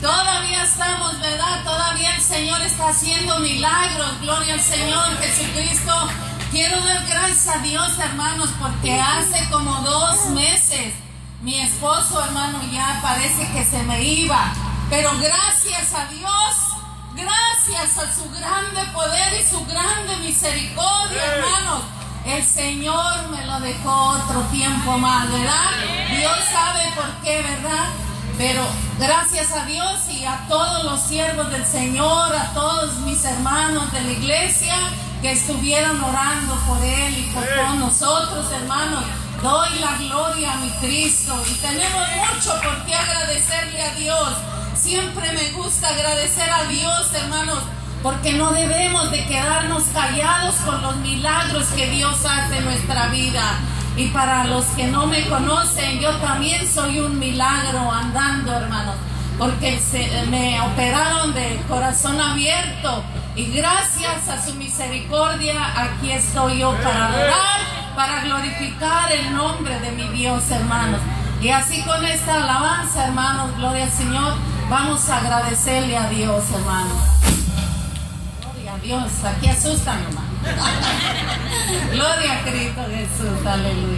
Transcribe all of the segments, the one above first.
Todavía estamos, ¿verdad? Todavía el Señor está haciendo milagros. Gloria al Señor Jesucristo. Quiero dar gracias a Dios, hermanos, porque hace como 2 meses mi esposo, hermano, ya parece que se me iba. Pero gracias a Dios, gracias a su grande poder y su grande misericordia, hermanos, el Señor me lo dejó otro tiempo más, ¿verdad? Dios sabe por qué, ¿verdad? Pero gracias a Dios y a todos los siervos del Señor, a todos mis hermanos de la iglesia que estuvieron orando por Él y por todos nosotros, hermanos, doy la gloria a mi Cristo. Y tenemos mucho por qué agradecerle a Dios. Siempre me gusta agradecer a Dios, hermanos, porque no debemos de quedarnos callados con los milagros que Dios hace en nuestra vida. Y para los que no me conocen, yo también soy un milagro andando, hermanos, porque me operaron de corazón abierto y gracias a su misericordia aquí estoy yo para adorar, para glorificar el nombre de mi Dios, hermanos. Y así con esta alabanza, hermanos, gloria al Señor, vamos a agradecerle a Dios, hermanos. Gloria a Dios, aquí asustan, hermano. Gloria a Cristo Jesús, aleluya.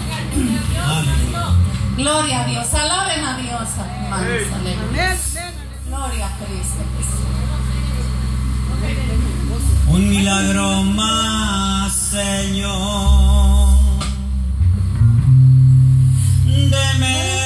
Gloria a Dios, alaben a Dios, hermanos, aleluya. Gloria a Cristo Jesús. Un milagro más, Señor. Deme